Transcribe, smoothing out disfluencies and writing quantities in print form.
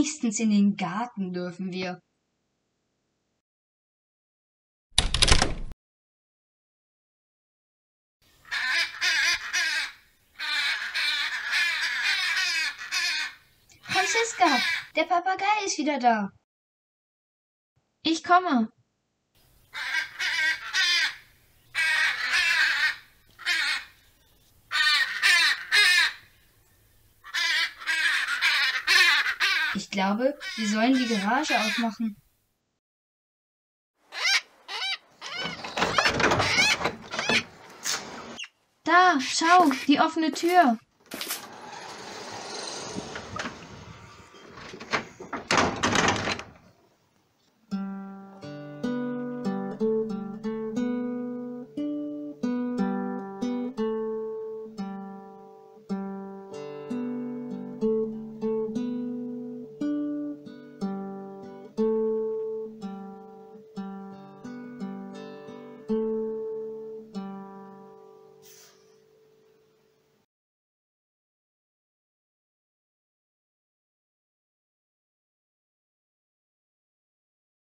Wenigstens in den Garten dürfen wir. Franziska, der Papagei ist wieder da. Ich komme. Ich glaube, wir sollen die Garage aufmachen. Da, schau, die offene Tür.